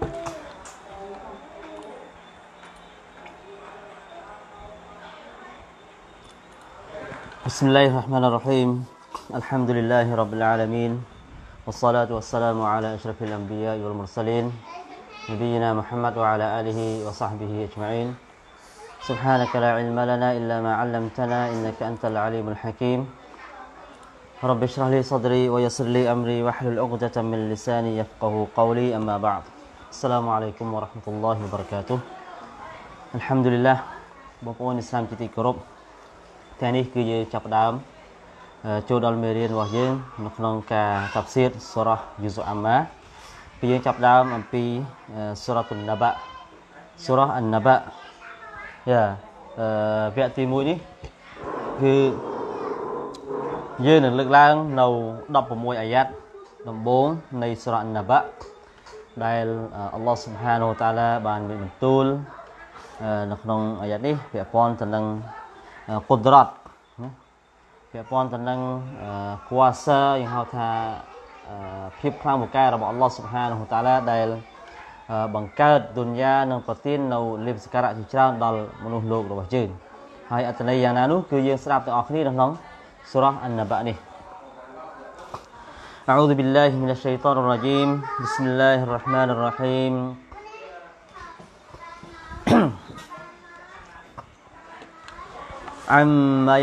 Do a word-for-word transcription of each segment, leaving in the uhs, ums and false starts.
بسم الله الرحمن الرحيم الحمد لله رب العالمين والصلاة والسلام على أشرف الأنبياء والمرسلين نبينا محمد وعلى آله وصحبه أجمعين سبحانك لا علم لنا إلا ما علمتنا إنك أنت العليم الحكيم رب اشرح لي صدري ويسر لي أمري واحلل عقدة من لساني يفقه قولي أما بعد السلام عليكم ورحمة الله وبركاته الحمد لله بقول إسلام كتير كربแต่នេះគឺយើងចាប់ផ្ដើមចូលដល់មេរៀនរបស់យើងនៅក្នុងការតាប់សៀតសូរ៉ាយូស៊ូអាម៉ាគឺយើងចាប់ផ្ដើមអំពីសូរ៉ាតុនណាបាសូរ៉ាអានណាបាយ៉ាវគ្គទីមួយនេះគឺយើងនឹងលើកឡើងនៅដប់ប្រាំអាយ៉ាត់ដំបូងនៃសូរ៉ាអានណាបាដែលអល់ឡោះស៊ុបហានូវតាឡាបានបន្ទូលនៅក្នុងអាយ៉ាត់នេះពាក់ព័ន្ធទៅនឹងគុដរ៉ាត់ពាក់ព័ន្ធទៅនឹងគួសាយ៉ាងហៅថាភាពខ្លាំងពូកែរបស់អល់ឡោះស៊ុបហានូវតាឡាដែលបង្កើតឌុនយ៉ានិងប្រទាននៅលិបសការៈជាច្រើនដល់មនុស្សលោករបស់យើងហើយអត្ថន័យយ៉ាងណានោះគឺយើងស្ដាប់ទាំងអស់គ្នានៅក្នុងសូរ៉ាអានណាបានេះ أعوذ بالله من الشيطان الرجيم بسم الله الرحمن الرحيم عما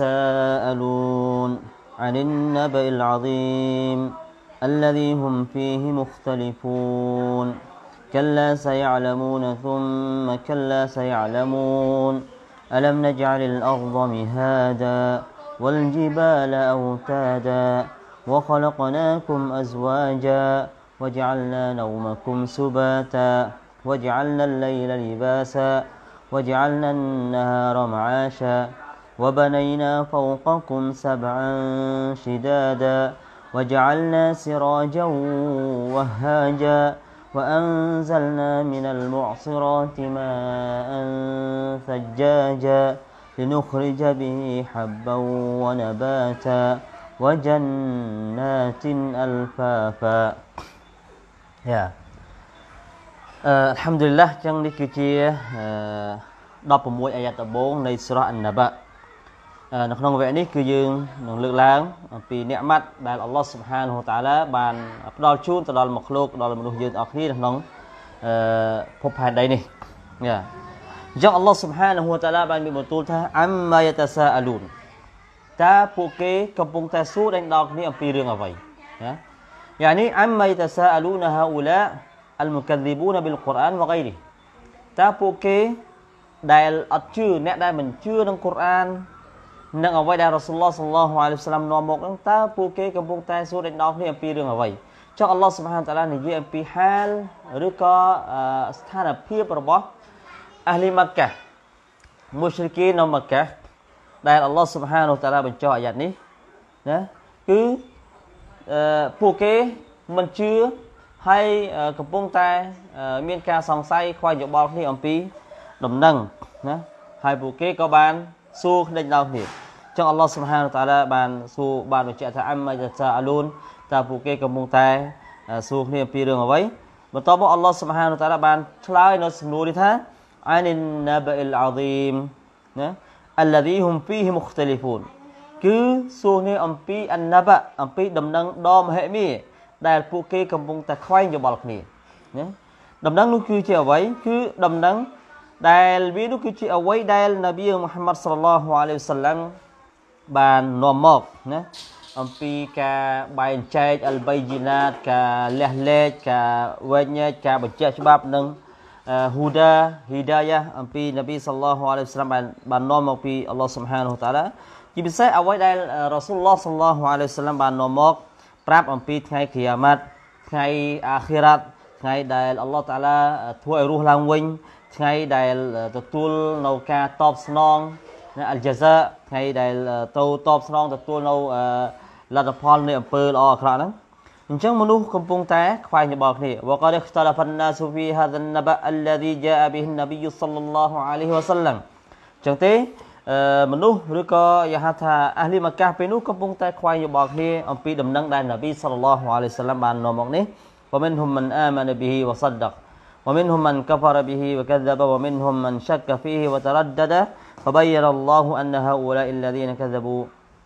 يتساءلون عن النبأ العظيم الذي هم فيه مختلفون كلا سيعلمون ثم كلا سيعلمون ألم نجعل الأرض مهادا والجبال أوتادا وخلقناكم أزواجا وجعلنا نومكم سباتا وجعلنا الليل لباسا وجعلنا النهار معاشا وبنينا فوقكم سبعا شدادا وجعلنا سراجا وهاجا وأنزلنا من المعصرات ماء ثجاجا لنخرج به حبا ونباتا وجنات ألفافا yeah. អឺអัลฮัมឌុលីឡាហ៍ចឹងនេះគឺជាដប់ប្រាំអាយ៉ាត់ដំបូងនៃសូរ៉ាអានណាបានៅក្នុងវគ្គនេះគឺយើងនឹងលើកឡើងអំពីនិអម៉ាត់ដែលអល់ឡោះស៊ុបហានូវតាឡាបានផ្ដល់ជូនទៅដល់មកលោកដល់មនុស្សយើងទាំងអស់គ្នាក្នុងអឺភពផែនដីនេះយ៉ាអញ្ចឹងអល់ឡោះស៊ុបហានូវតាឡាបានមានបន្ទូលថាអាំម៉ាយតាសាអាលូនតើពួកគេកំពុងតែសួរដេញដោលគ្នាអំពីរឿងអ្វីណាយ៉ានេះអាំម៉ាយតាសាអាលូនហាអ៊ូឡាالمكذبون بالقرآن وغيره តើពួកគេដែលអត់ជឿអ្នកដែលមិនជឿនឹងកូរ៉ាននិងអ្វីដែលរ៉ាស៊ូលឡោះ សល្លឡោះអាឡៃហ៊ីវសល្លាមនាំមកហ្នឹងតើពួកគេកំពុងតែសួរដេញដោលគ្នាអំពីរឿងអ្វីចុះអល់ឡោះស៊ុបហានតាឡានិយាយអំពីហាលឬក៏ស្ថានភាពរបស់អាហ្លីម៉ាក់កាមូស្យរីគីននៅម៉ាកាដែលអល់ឡោះស៊ុបហានូតាឡាបញ្ចុះអាយ៉ាត់នេះណាគឺពួកគេមិនជឿហើយកំពុងតែមានការសង្ស័យខ្វល់យោបល់គ្នាអំពីដំណឹងណាហើយពួកគេក៏បានសួរដេញដោលគ្នាចឹងអល់ឡោះស៊ុបហានតាឡាបានសួរបានបញ្ជាក់ថាអាំម៉ាយតាអាលូនតើពួកគេកំពុងតែសួរគ្នាអំពីរឿងអ្វីបន្ទាប់មកអល់ឡោះស៊ុបហានតាឡាបានឆ្លើយនៅសំណួរនេះថាអានិនណាបអ៊ីលអាហ្ស៊ីមណាអល្លាឌីហ៊ុមហ្វីហ៊ីមុខតលីហ្វូនគឺសួរគ្នាអំពីអានណាបាអំពីដំណឹងដ៏មហិមាដែលពួកគេកំពុងតែខ្វែងយោបល់គ្នាណាដំណឹងនោះគឺជាអ្វីគឺដំណឹងដែលវានោះគឺជាអ្វីដែលនប៊ីមូហាម៉ាត់ សល្លឡោះអាឡៃហ៊ីវសល្លាមបាននាំមកណាអំពីការបែងចែកអលបៃជីណាតការលះលែកការវែងញែកការបញ្ជាក់ច្បាប់និងហ៊ូដាហ៊ីដាយ៉ាអំពីនប៊ី សល្លឡោះអាឡៃហ៊ីវសល្លាមបានបាននាំមកពីអល់ឡោះស៊ុបហានូតាឡាជាពិសេសអ្វីដែលរ៉ាស៊ូលឡោះ សល្លឡោះអាឡៃហ៊ីវសល្លាមបាននាំមកប្រាប់អំពីថ្ងៃគីយ៉ាម៉ាត់ថ្ងៃអាខិរ៉ាត់ថ្ងៃដែលអល់ឡោះតាឡាធ្វើឲ្យរស់ឡើងវិញថ្ងៃដែលទទួលនៅការតបស្នងអលជាហ្សាថ្ងៃដែលទៅតបស្នងទទួលនៅលទ្ធផលនៃអំពើល្អអាក្រក់ហ្នឹងអញ្ចឹងមនុស្សកំពុងតែខ្វែងយោបល់គ្នាវកដិខ្តលហ្វាន់ណាស៊ូហ្វីហាហ្សានណាបាអល្លាឌីជាអប៊ីហ៊ីនប៊ីយ សល្លឡោះអាឡៃហ៊ីវសល្លាមអញ្ចឹងទេមនុស្សឬក៏យ៉ាងហៅថាអាហ្លីម៉ាកាពេលនោះកំពុងតែខ្វែងយោបល់គ្នាអំពីដំណឹងដែលនប៊ី សល្លឡោះអាឡៃហ៊ីវសល្លាមបាននាំមកនេះវមិនហ៊ុមមិនអាម៉ានប៊ីហ៊ីវ៉ាសដក ومنهم من كفر به وكذب ومنهم من شك فيه وتردد فبين الله أن هؤلاء الذين كذبوا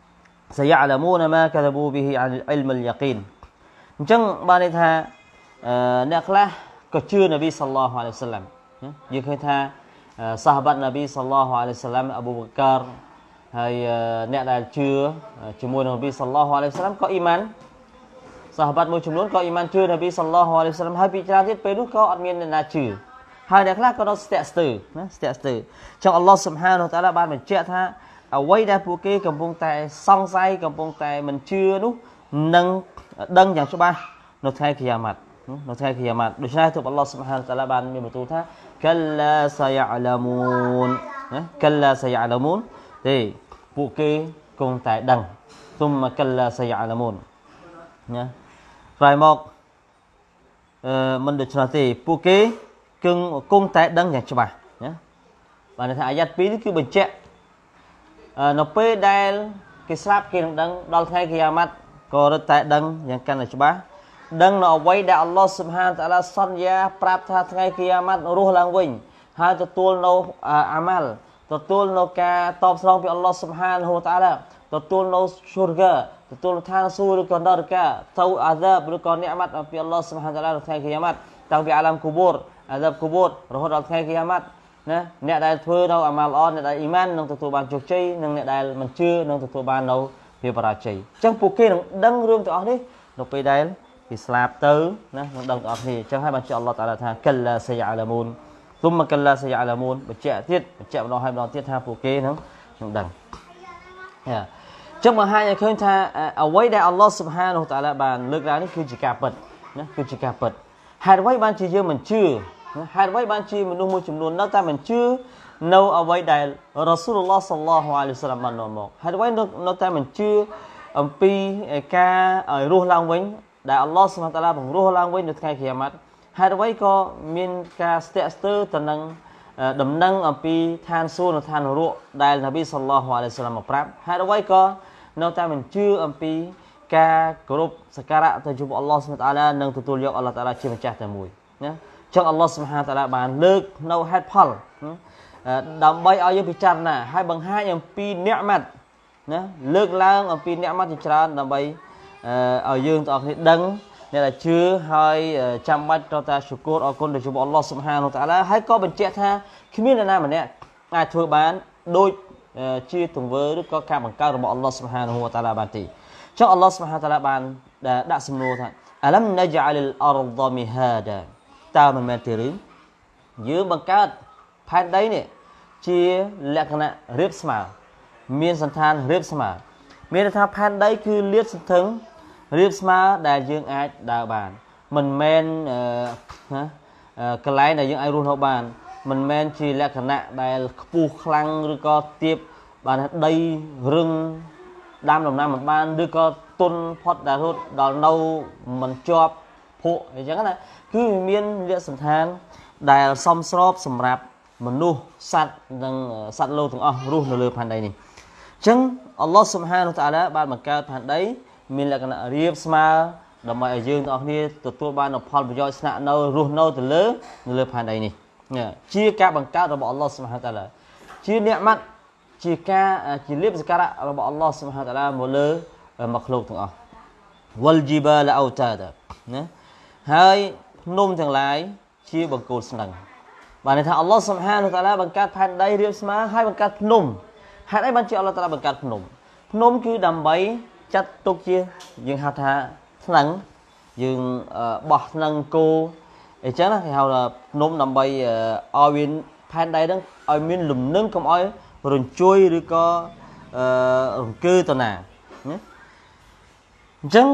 سيعلمون ما كذبوا به عن علم اليقين អញ្ចឹងបានន័យថាអ្នកខ្លះក៏ជឿនប៊ីសល្លឡោះអាឡៃហ៊ីវសល្លាមយើងឃើញថាសាហាបាត់នប៊ីសល្លឡោះអាឡៃហ៊ីវសល្លាមអប៊ូបការហើយអ្នកដែលជឿជាមួយនឹងនប៊ីសល្លឡោះអាឡៃហ៊ីវសល្លាមក៏អ៊ីម៉ានសាហាបាត់មួយចំនួនក៏អ៊ីម៉ានជឿនប៊ីសល្លឡោះអាឡៃហ៊ីវសល្លាមហើយពីច្រើនទៀតពេលនោះក៏អត់មានអ្នកណាជឿហើយអ្នកខ្លះក៏នៅស្ទាក់ស្ទើរណាស្ទាក់ស្ទើរអញ្ចឹងអល់ឡោះស៊ុបហានហូតាឡាបានបញ្ជាក់ថាអ្វីដែលពួកគេកំពុងតែសង្ស័យកំពុងតែមិនជឿនោះនឹងដឹងយ៉ាងច្បាស់នៅថ្ងៃគីយ៉ាម៉ាត់នៅថ្ងៃគីយ៉ាម៉ាត់ដូច្នេះទូបអល់ឡោះស៊ុបហានហូតាឡាបានមានបន្ទូលថាកល្លាសយ៉ាអឡាមូនណាកល្លាសយ៉ាអឡាមូនទេពួកគេគង់តែដឹងទុំកល្លាសយ៉ាអឡាមូនណាក្រោយមកអឺមិនដូច្នោះទេពួកគេគង់គង់តែដឹងយ៉ាងច្បាស់ណាបានថាអាយ៉ាត់ពីរនេះគឺបញ្ជាក់នៅពេលដែលគេស្លាប់គេនឹងដឹងដល់ថ្ងៃគីយ៉ាម៉ាត់ក៏រត់តែដឹងយ៉ាងកាន់តែច្បាស់ដឹងនៅអ្វីដែលអល់ឡោះស៊ុបហានតាឡាសន្យាប្រាប់ថាថ្ងៃគីយ៉ាម៉ាត់រស់ឡើងវិញហើយទទួលនៅអាម៉ាល់ទទួលនៅការតបស្នងពីអល់ឡោះស៊ុបហានហូតាឡាទទួលនៅស៊ូរហ្កាទទួលឋានសួគ៌ឬក៏នរកាទៅអាហ្សាបឬក៏និអម៉ាត់ពីអល់ឡោះស៊ុបហានតាឡានៅថ្ងៃគីយ៉ាម៉ាត់តាំងពីអាឡាមគូបូរអាហ្សាបគូបូររហូតដល់ថ្ងៃគីយ៉ាម៉ាត់ណាអ្នកដែលធ្វើនៅអាម៉ាល់ល្អអ្នកដែលអ៊ីម៉ាននឹងទទួលបានជោគជ័យនិងអ្នកដែលមិនជឿនឹងទទួលបាននៅភាពបរាជ័យអញ្ចឹងពួកគេនឹងដឹងរឿងទាំងអស់នេះនៅពេលដែលគេស្លាប់ទៅណានឹងដឹងទាំងអស់គ្នាអញ្ចឹងហើយបានជាអល់ឡោះតាឡាថាកល្លាសយ៉ាអឡាមូនទុំមកកល្លាសយ៉ាអឡាមូនបញ្ជាក់ទៀតបញ្ជាក់ម្ដងហើយម្ដងទៀតថាពួកគេនឹងនឹងដឹងយ៉ាចឹងបង្ហាញឲ្យឃើញថាអ្វីដែលអល់ឡោះស៊ុបហានហូតាឡាបានលើកឡើងនេះគឺជាការពិតណាគឺជាការពិតហេតុអ្វីបានជាយើងមិនជឿហេតុអ្វីបានជាមនុស្សមួយចំនួននៅតែមិនជឿនៅអ្វីដែលរ៉ាស៊ូលឡោះសល្លឡោះអាឡៃហ៊ីវសល្លាមបាននាំមកហេតុអ្វីនៅតែមិនជឿអំពីការរស់ឡើងវិញដែលអល់ឡោះស៊ុបហានតាឡាបង្រស់ឡើងវិញនៅថ្ងៃគីយ៉ាម៉ាត់ហេតុអ្វីក៏មានការស្ទាក់ស្ទើរទៅនឹងដំណឹងអំពីឋានសួគ៌និងឋាននរកដែលនប៊ីសល្លឡោះអាឡៃហ៊ីវសល្លាមមកប្រាប់ហេតុអ្វីក៏នៅតែមិនជឿអំពីការគោរពសក្ការៈទៅចំពោះអល់ឡោះស៊ុបហានតាឡានិងទទួលយកអល់ឡោះតាឡាជាម្ចាស់តែមួយណាចឹងអល់ឡោះស៊ុបហានតាឡាបានលើកនៅហេតុផលដើម្បីឲ្យយើងពិចារណាហើយបង្ហាញអំពីនិអម៉ាត់ណាលើកឡើងអំពីនិអម៉ាត់ជាច្រើនដើម្បីឲ្យយើងទាំងអស់គ្នាដឹងអ្នកដែលជឿហើយចាំបាច់ត្រូវតែស៊ូគូរអរគុណទៅចំពោះអល់ឡោះស៊ុបហានតាឡាហើយក៏បញ្ជាក់ថាគ្មាននរណាម្នាក់អាចធ្វើបានដូចជាទង្វើឬក៏ការបង្កើតរបស់អល់ឡោះស៊ុបហានតាឡាបានទេចឹងអល់ឡោះស៊ុបហានតាឡាបានដាក់សំណួរថាអលំណជអលអរដមីហាដាតើមិនមែនទេឬយើងបង្កើតផែនដីនេះជាលក្ខណៈរាបស្មើមានសន្តានរាបស្មើមានន័យថាផែនដីគឺលាតសន្ធឹងរាបស្មើដែលយើងអាចដើរបានមិនមែនណាកន្លែងដែលយើងអាចរស់នៅបានមិនមែនជាលក្ខណៈដែលខ្ពស់ខ្លាំងឬក៏ទាបបានដីរឹងដាំដំណាំមិនបានឬក៏ទុនផុតដែលរត់ដល់នៅមិនជាប់ភក់អញ្ចឹងណាគឺមានលាតសន្ធានដែលសមស្របសម្រាប់មនុស្សសត្វនិងសត្វលោកទាំងអស់រស់នៅលើផែនដីនេះអញ្ចឹងអល់ឡោះស៊ុបហានតាឡាបានបង្កើតផែនដីមានលក្ខណៈរាបស្មើដើម្បីឲ្យយើងទាំងអស់គ្នាទទួលបាននូវផលប្រយោជន៍ស្នាក់នៅរស់នៅទៅលើនៅលើផែនដីនេះជាការបង្កើតរបស់អល់ឡោះស៊ុបហានតាឡាជានិអម៉ាត់ជាការជាលៀបសក្ការៈរបស់អល់ឡោះស៊ុបហានតាឡាមកលើមកលោកទាំងអស់វលជីបាលអូតាតាណាហើយភ្នំទាំងឡាយជាបង្គោលស្នឹងបានន័យថាអល់ឡោះស៊ុបហានតាឡាបង្កើតផែនដីរាបស្មើហើយបង្កើតភ្នំហេតុអីបានជាអល់ឡោះតាឡាបង្កើតភ្នំភ្នំគឺដើម្បីចាត់ទុកជាយើងហៅថាស្នឹងយើងបោះស្នឹងគោអញ្ចឹងណាគេហៅថាភ្នំដើម្បីឲ្យវាផែនដីហ្នឹងឲ្យមានលំនឹងកុំឲ្យរញ្ជួយឬក៏រង្គើទៅណាណាអញ្ចឹង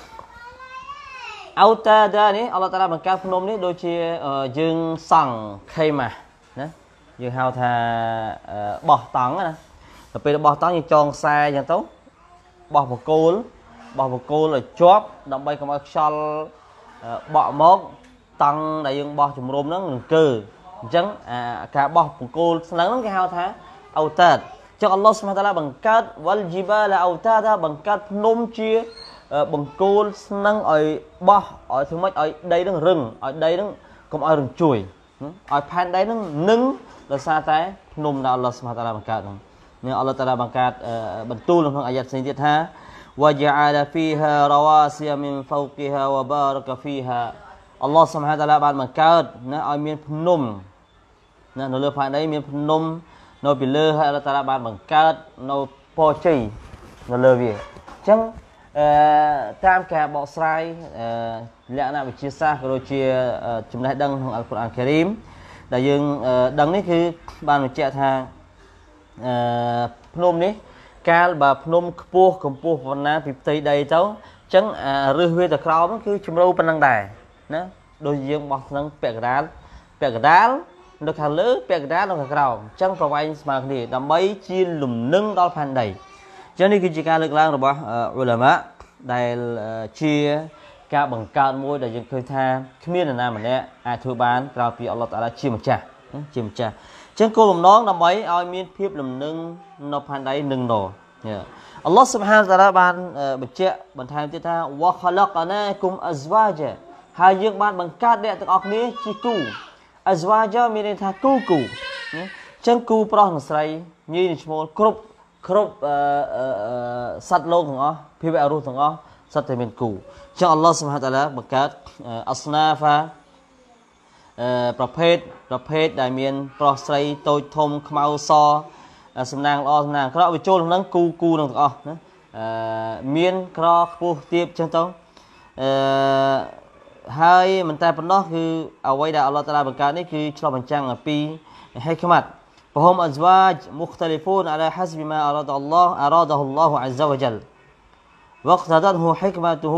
អូតាដានេះអល់ឡោះតាឡាបង្កើតភ្នំនេះដូចជាយើងសង់ខេម៉ាណាយើងហៅថាបោះតង់ណាដល់ពេលបោះតង់យើងចងខ្សែអញ្ចឹងទៅបោះបង្គោលបោះបង្គោលឲ្យជាប់ដើម្បីកុំឲ្យខ្យល់បក់មកតង់ដែលយើងបោះជំរុំហ្នឹងនឹងកើអញ្ចឹងការបោះបង្គោលស្នឹងហ្នឹងគេហៅថាអូតាតអញ្ចឹងអល់ឡោះស៊ុបហានតាឡាបង្កើតវលជីបាលអូតាតាបង្កើតភ្នំជាបង្គោលស្នឹងឲ្យបោះឲ្យធ្វើម៉េចឲ្យដីនឹងរឹងឲ្យដីនឹងកុំឲ្យរញ្ជួយឲ្យផែនដីនឹងនឹងដោយសារតែភ្នំដែលអល់ឡោះស៊ុបហានតាឡាបង្កើតហ្នឹងនេះអល់ឡោះតាឡាបង្កើតបន្ទូលក្នុងអាយ៉ាតផ្សេងទៀតថា وجعل فيها رواسي من فوقها وبارك فيها អល់ឡោះស៊ុបហានតាឡាបានបង្កើតណាឲ្យមានភ្នំណានៅលើផែនដីមានភ្នំនៅពីលើហើយអល់ឡោះតាឡាបានបង្កើតនៅពរជ័យនៅលើវាអញ្ចឹងអឺតាមការបកស្រាយលក្ខណៈវិទ្យាសាស្ត្រក៏ដូចជាចំណេះដឹងក្នុងអល់កុរអានការីមដែលយើងដឹងនេះគឺបានបញ្ជាក់ថាអឺភ្នំនេះកាលបើភ្នំខ្ពស់កម្ពស់ប៉ុណ្ណាពីផ្ទៃដីទៅអញ្ចឹងរឹសវាទៅក្រោមគឺជ្រៅប៉ុណ្ណឹងដែរណាដូចយើងបោះស្នឹងពាក់កដាលពាក់កដាលនៅខាងលើពាក់កដាលនៅខាងក្រោមអញ្ចឹងប្រវែងស្មើគ្នាដើម្បីជាលំនឹងដល់ផែនដីអញ្ចឹងនេះគឺជាការលើកឡើងរបស់អ៊ុលាម៉ាដែលជាការបង្កើតមួយដែលយើងឃើញថាគ្មាននរណាម្នាក់អាចធ្វើបានក្រៅពីអល់ឡោះតាអាឡាជាម្ចាស់ជាម្ចាស់អញ្ចឹងគោលបំណងដើម្បីឲ្យមានភាពលំនឹងនៅផែនដីនឹងណអល់ឡោះស៊ុបហានតាឡាបានបញ្ជាក់បន្ថែមទៀតថាវ៉ាខឡកណាគុំអហ្សវ៉ាជាហើយយើងបានបង្កើតអ្នកទាំងអស់គ្នាជាគូអហ្សវ៉ាជាមានន័យថាគូគូអញ្ចឹងគូប្រុសនិងស្រីញីនិងឈ្មោលគ្រប់គ្រប់សត្វលោកទាំងអស់ភាវៈរស់ទាំងអស់សត្វតែមានគូអញ្ចឹងអល់ឡោះស៊ុបហានតាឡាបង្កើតអស្ណាហ្វាប្រភេទប្រភេទដែលមានប្រុសស្រីតូចធំខ្មៅសសំណាងល្អសំណាងអាក្រក់វាចូលក្នុងហ្នឹងគូគូនឹងទាំងអស់ណាអឺមានក្រខ្ពស់ទាបចឹងទៅអឺហើយមិនតែប៉ុណ្ណោះគឺអ្វីដែលអល់ឡោះតាឡាបង្កើតនេះគឺឆ្លុះបញ្ចាំងអំពីហិកម៉ាត់فهم أزواج مختلفون على حسب ما أراد الله أراده الله عز وجل واقتضته حكمته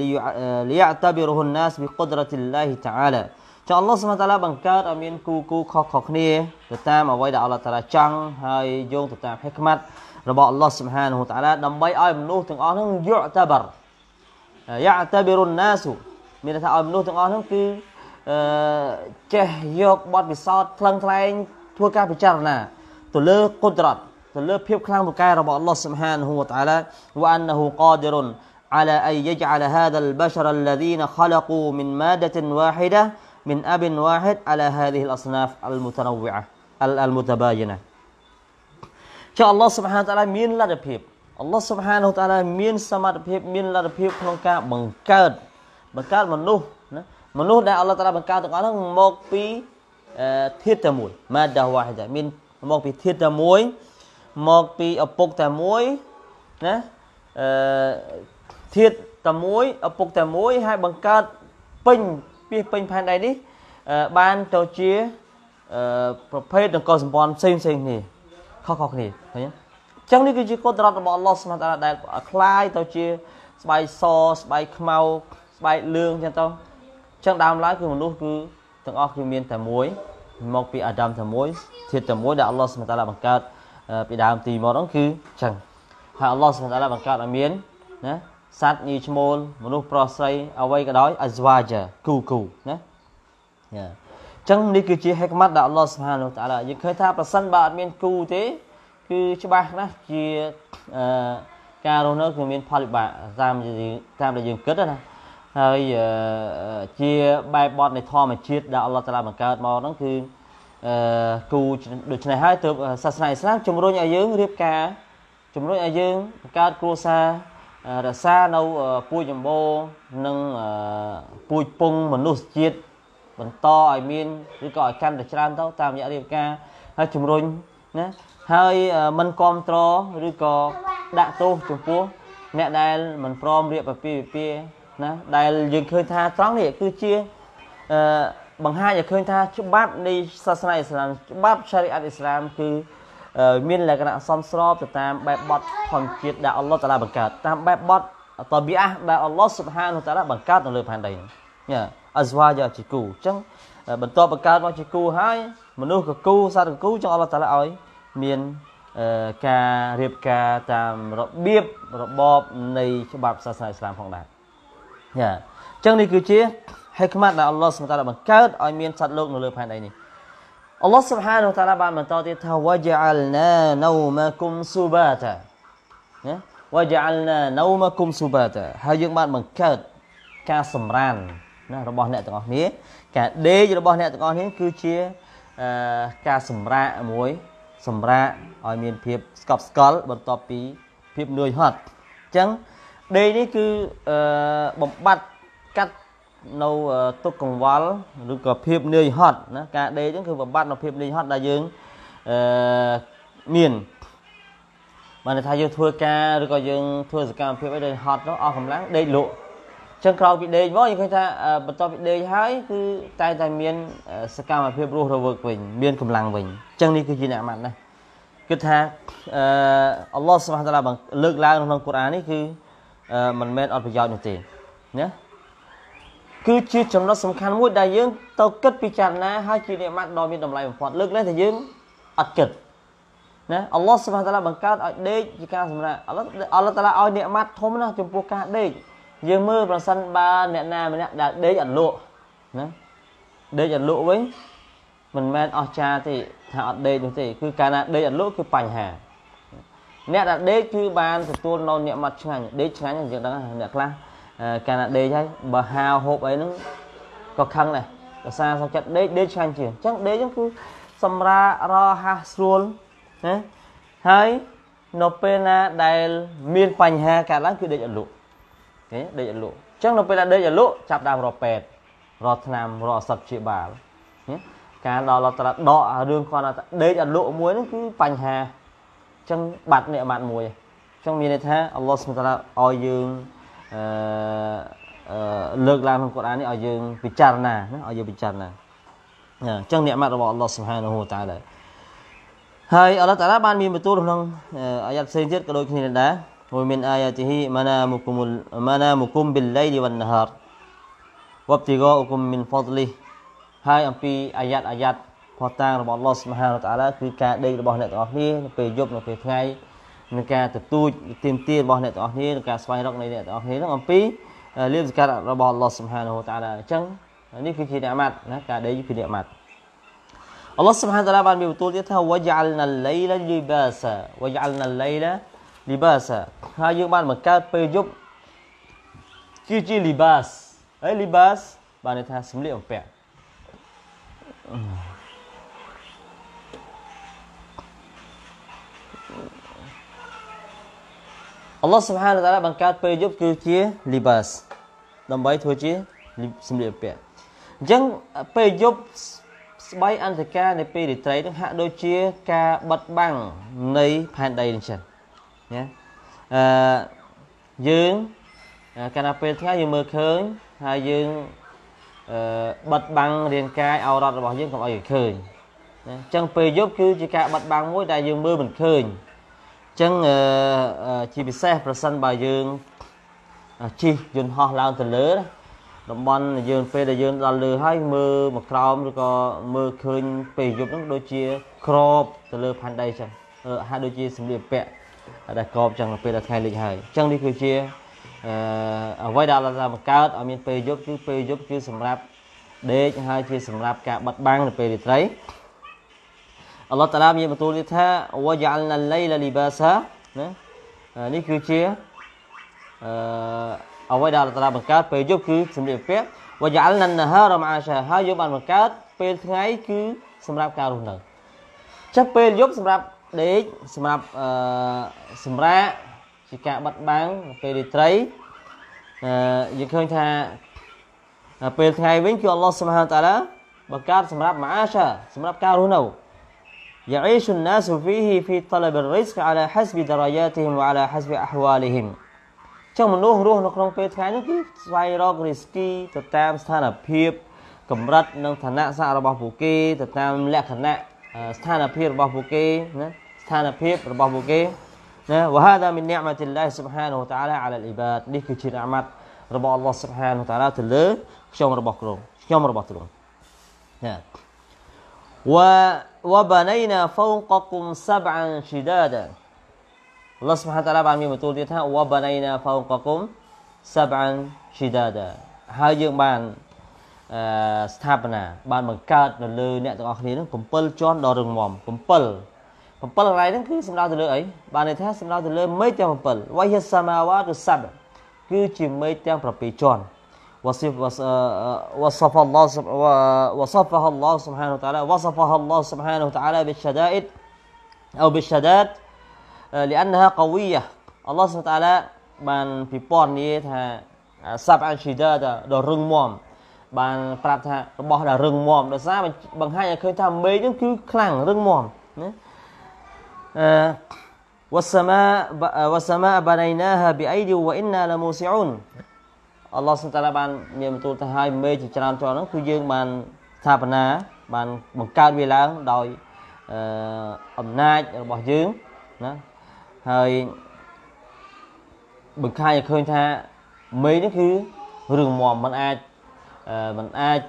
ليعتبره الناس بقدرة الله تعالى ចុះអល់ឡោះស៊ុបហានតាឡាបង្កើតឲ្យមានគូគូខុសៗគ្នាទៅតាមអ្វីដែលអល់ឡោះតាឡាចង់ហើយយោងទៅតាមហិកម៉ាត់របស់អល់ឡោះស៊ុបហានតាឡាដើម្បីឲ្យមនុស្សទាំងអស់ហ្នឹងយៈតាបរយៈតាបិរុនណាសមានន័យថាឲ្យមនុស្សទាំងអស់ហ្នឹងគឺអឺចេះយកបទពិសោធន៍ថ្លឹងថ្លែងធ្វើការពិចារណាទៅលើកុដរ៉ាត់ទៅលើភាពខ្លាំងពូកែរបស់អល់ឡោះស៊ុបហានតាឡាវ៉ាអណ្ណហ៊ូកាឌិរុន على أن يجعل هذا البشر الذين خلقوا من مادة واحدة من أب واحد على هذه الأصناف المتنوعة المتباينة ចុះអល់ឡោះស៊ុបហានតាឡាមានលទ្ធភាពអល់ឡោះស៊ុបហានតាឡាមានសមត្ថភាពមានលទ្ធភាពក្នុងការបង្កើតបង្កើតមនុស្សណាមនុស្សដែលអល់ឡោះតាឡាបង្កើតទាំងអស់ហ្នឹងមកពីធាតុតែមួយម៉ាដាវ៉ាហ៊ីដាមានមកពីធាតុតែមួយមកពីឪពុកតែមួយណាអឺធាតុតែមួយឪពុកតែមួយហើយបង្កើតពេញពីពេញផែនដីនេះបានទៅជាប្រភេទនគរសម្ព័ន្ធផ្សេងផ្សេងគ្នាខុសៗគ្នាឃើញទេអញ្ចឹងនេះគឺជាកុដរ៉ាត់របស់អល់ឡោះស៊ុបហានតាឡាដែលคล้ายទៅជាស្បែកសស្បែកខ្មៅស្បែកលឿងអញ្ចឹងទៅអញ្ចឹងដើមឡើយគឺមនុស្សគឺទាំងអស់គឺមានតែមួយមកពីអាដាមតែមួយធាតុតែមួយដែលអល់ឡោះស៊ុបហានតាឡាបង្កើតពីដើមទីមកហ្នឹងគឺអញ្ចឹងហើយអល់ឡោះស៊ុបហានតាឡាបង្កើតឲ្យមានណាសត្វញីឈ្មោលមនុស្សប្រុសស្រីអ្វីក៏ដោយអហ្សវ៉ាជាគូគូណាអញ្ចឹងនេះគឺជាហិកម៉ាត់ដែលអល់ឡោះស៊ុបហានតាឡាយើងឃើញថាប្រសិនបើអត់មានគូទេគឺច្បាស់ណាស់ជាអឺការរស់នៅគឺមានផលវិបាកតាមតាមដែលយើងគិតណាហើយជាបែបបទនៃធម្មជាតិដែលអល់ឡោះតាឡាបង្កើតមកហ្នឹងគឺអឺគូដូច្នេះហើយទើបសាសនាអ៊ីស្លាមជំរុញឲ្យយើងរៀបការជំរុញឲ្យយើងបង្កើតគ្រួសាររក្សានៅពូជអម្បូរនិងពូជពងមនុស្សជាតិបន្តឲ្យមានឬក៏ឲ្យកាន់តែច្រើនទៅតាមរយៈរៀបការហើយជំរុញណាហើយមិនគ្រប់គ្រងឬក៏ដាក់ទោសចំពោះអ្នកដែលមិនព្រមរៀបអាពាហ៍ពិពាហ៍ណាដែលយើងឃើញថាត្រង់នេះគឺជាអឺបង្ហាញឲ្យឃើញថាច្បាប់នៃសាសនាអ៊ីស្លាមច្បាប់ឆារីអាតអ៊ីស្លាមគឺមានលក្ខណៈសមស្របទៅតាមបែបបទធម្មជាតិដែលអល់ឡោះតាឡាបង្កើតតាមបែបបទតប៊ីអាដែលអល់ឡោះស៊ុបហានតាឡាបង្កើតនៅលើផែនដីនេះអហ្សវ៉ាជាជាគូអញ្ចឹងបន្ទាប់បង្កើតមកជាគូហើយមនុស្សក៏គូសត្វក៏គូអញ្ចឹងអល់ឡោះតាឡាឲ្យមានការរៀបការតាមរបៀបរបបនៃច្បាប់សាសនាអ៊ីស្លាមផងដែរយ៉ាអញ្ចឹងនេះគឺជាហិកម៉ាត់ដែលអល់ឡោះស៊ុបហានតាឡាបង្កើតឲ្យមានសត្វលោកនៅលើផែនដីនេះអល់ឡោះស៊ុបហានតាឡាបានបន្តទៀតថាវ៉ាជអលណានូម៉ាគុំស៊ូបាតាណាវ៉ាជអលណានូម៉ាគុំស៊ូបាតាហើយយើងបានបង្កើតការសម្រានណារបស់អ្នកទាំងអស់គ្នាការដេករបស់អ្នកទាំងអស់គ្នាគឺជាការសម្រាកមួយសម្រាកឲ្យមានភាពស្កប់ស្កល់បន្ទាប់ពីភាពនឿយហត់អញ្ចឹងដេកនេះគឺបំបត្តិកាត់នៅទុក្ខកង្វល់ឬក៏ភាពនឿយហត់ណាការដេកហ្នឹងគឺបំបត្តិនៅភាពនឿយហត់ដែលយើងអឺមានបានថាយើងធ្វើការឬក៏យើងធ្វើសកម្មភាពអីដែលហត់នោះអស់កម្លាំងដេកលក់អញ្ចឹងក្រោយពីដេកមកយើងឃើញថាបន្ទាប់ពីដេកហើយគឺតែតែមានសកម្មភាពរស់រវើកវិញមានកម្លាំងវិញអញ្ចឹងនេះគឺជាអ្នកអាម៉ាត់ណាគឺថាអឺអល់ឡោះស៊ុបហានតាឡាបានលើកឡើងក្នុងកូរ៉ាននេះគឺមិនមែនអត់ប្រយោជន៍នោះទេណាគឺជាចំណុចសំខាន់មួយដែលយើងទៅគិតពិចារណាហើយជានិមិត្តដ៏មានតម្លៃបំផុតលើកឡើងថាយើងអត់គិតណាអល់ឡោះស៊ុបហានតាឡាបង្កើតឲ្យដេកជាការសម្រាប់អល់ឡោះអល់ឡោះតាឡាឲ្យនិមិត្តធំណាចំពោះការដេកយើងមើលប្រសិនបើអ្នកណាម្នាក់ដែលដេកអត់លក់ណាដេកអត់លក់វិញមិនមែនអស្ចារ្យទេថាអត់ដេកនោះទេគឺកាលណាដេកអត់លក់គឺបញ្ហាអ្នកដែលដេកគឺបានទទួលនៅនិមិត្តឆ្ងាញ់ដេកឆ្ងាញ់យើងដឹងអ្នកខ្លះកាលណាដេកហើយបើហាវហូបអីហ្នឹងក៏ខឹងដែរភាសាសុខចិត្តដេកដេកឆ្ងាញ់ជាងអញ្ចឹងដេកហ្នឹងគឺសម្រាប់រហាស់ស្រួលណាហើយនៅពេលណាដែលមានបញ្ហាកើតឡើងគឺដេកអត់លក់គេដេកអត់លក់អញ្ចឹងនៅពេលដែលដេកអត់លក់ចាប់ដើមរកពេទ្យរកថ្នាំរកឱសថព្យាបាលណាការដល់ឡតរដករឿងគាត់ថាដេកអត់លក់មួយហ្នឹងគឺបញ្ហាអញ្ចឹងបាត់និមិត្តមួយអញ្ចឹងមានន័យថាអល់ឡោះស៊ុបហានតាឡាឲ្យយើងអឺអឺលើកឡើងក្នុងកូរ៉ាននេះឲ្យយើងពិចារណាណាឲ្យយើងពិចារណាអញ្ចឹងនិមិត្តរបស់អល់ឡោះស៊ុបហានហូតាឡាហើយអល់ឡោះតាឡាបានមានបន្ទូលក្នុងអាយ៉ាតផ្សេងទៀតក៏ដូចគ្នាដែរមួយមានអាយ៉ាទីហ៊ីម៉ាណាមុគុមម៉ាណាមុគុមប៊ីលឡៃលីវ៉ាន់ណាហារវ៉ាប់ទីហ្គាអ៊ុគុមមីនហ្វដលីហើយអំពីអាយ៉ាតអាយ៉ាតផុសតាងរបស់អល់ឡោះស៊ុបហានតាឡាគឺការដេករបស់អ្នកទាំងអស់គ្នានៅពេលយប់នៅពេលថ្ងៃនឹងការទទូចទាមទាររបស់អ្នកទាំងអស់គ្នានឹងការស្វែងរកនៃអ្នកទាំងអស់គ្នានឹងអំពីលាភសក្ការៈរបស់អល់ឡោះស៊ុបហានតាឡាអញ្ចឹងនេះគឺជានិមិត្តណាការដេកគឺជានិមិត្តអល់ឡោះស៊ុបហានតាឡាបានមានបន្ទូលទៀតថាវ៉ាជអលណាឡៃឡាលីបាសាវ៉ាជអលណាឡៃឡាលីបាសាហើយយើងបានបង្កើតពេលយប់គឺជាលីបាសហើយលីបាសបានន័យថាសម្លៀកបំពាក់អល់ឡោះស៊ុបហានតាឡាបង្កើតពេលយប់គឺជាលីបាសដើម្បីធ្វើជាសម្លៀកបំពាក់អញ្ចឹងពេលយប់ស្បៃអន្តការនៃពេលរាត្រីនឹងហាក់ដូចជាការបិទបាំងនៃផែនដីអញ្ចឹងណាអឺយើងកាលណាពេលថ្ងៃយើងមើលឃើញហើយយើងអឺបិទបាំងរាងកាយអោរ៉ាត់របស់យើងកុំឲ្យគេឃើញណាអញ្ចឹងពេលយប់គឺជាការបិទបាំងមួយដែលយើងមើលមិនឃើញអញ្ចឹងអឺជាពិសេសប្រសិនបើយើងជិះយន្តហោះឡើងទៅលើតំបន់យើងពេលដែលយើងដល់លើហើយមើលមកក្រោមឬក៏មើលឃើញពេលយប់ហ្នឹងដូចជាក្របទៅលើផែនដីអញ្ចឹងហាក់ដូចជាសម្លៀកបំពាក់ដែលក្របអញ្ចឹងពេលដែលថ្ងៃលិចហើយអញ្ចឹងនេះគឺជាអឺអ្វីដែលអល់ឡោះតាឡាបង្កើតឲ្យមានពេលយប់គឺពេលយប់គឺសម្រាប់ដេកហើយជាសម្រាប់ការបិទបាំងនៅពេលរាត្រីអល់ឡោះតាឡាមានបន្ទូលទៀតថាវ៉ាជអលណាឡៃឡាលីបាសាណានេះគឺជាអឺអ្វីដែលអល់ឡោះតាឡាបង្កើតពេលយប់គឺសម្លៀកបំពាក់វ៉ាជអលណាណាហារម៉ាសាហើយយើងបានបង្កើតពេលថ្ងៃគឺសម្រាប់ការរស់នៅចុះពេលយប់សម្រាប់ដេកសម្រាប់អឺសម្រាប់ជាការបិទបាំងពេលរាត្រីអឺយើងឃើញថាពេលថ្ងៃវិញគឺអល់ឡោះស៊ុបហានតាឡាបង្កើតសម្រាប់ម៉ាសាសម្រាប់ការរស់នៅيعيش الناس فيه في طلب الرزق على حسب درجاتهم وعلى حسب أحوالهم ចឹងមនុស្សរស់នៅក្នុងពេលថ្ងៃនេះគឺស្វែងរករីស្គីទៅតាមស្ថានភាពកម្រិតនិងឋានៈស័ក្តិរបស់ពួកគេទៅតាមលក្ខណៈស្ថានភាពរបស់ពួកគេណាស្ថានភាពរបស់ពួកគេណា وهذا من نعمة الله سبحانه وتعالى على العباد នេះគឺជានិមិត្តរបស់អល់ឡោះ سبحانه وتعالى ទៅលើខ្ញុំរបស់គ្រងខ្ញុំរបស់ទ្រង់ណាوبنينا فوقكم سبعا شدادا អល់ឡោះ سبحانه وتعالى បានមានបន្ទូលទៀតថា وبنينا فوقكم سبعا شدادا ហើយយើងបានអឺស្ថាបនាបានបង្កើតនៅលើអ្នកទាំងអស់គ្នានឹង7ជាន់ដ៏រឹងមាំ7 7កន្លែងហ្នឹងគឺសំដៅទៅលើអីបានន័យថាសំដៅទៅលើមេឃទាំង7 وهي السماوات السبع គឺជាមេឃទាំង7ជាន់ وصف وصف الله وصفها الله سبحانه وتعالى وصفها الله سبحانه وتعالى بالشدائد أو بالشداد لأنها قوية الله سبحانه وتعالى بان في بونนี้ថាسبع شداد ដ៏រឹងមាំបានប្រាប់ថារបស់ដែលរឹងមាំដោយសារបង្ហាញឲ្យឃើញថាមេឃហ្នឹងគឺខ្លាំងរឹងមាំណាអឺ والسماء والسماء بنيناها بأيد وإنا لموسعون អល់ឡោះសុបហានតាឡាបានមានបន្ទូលថាឲ្យមេឃជាច្រើនជាន់ហ្នឹងគឺយើងបានស្ថាបនាបានបង្កើតវាឡើងដោយអឺអំណាចរបស់យើងណាហើយបង្ហាញឲ្យឃើញថាមេឃនេះគឺរឿងមាំมันអាចมันអាច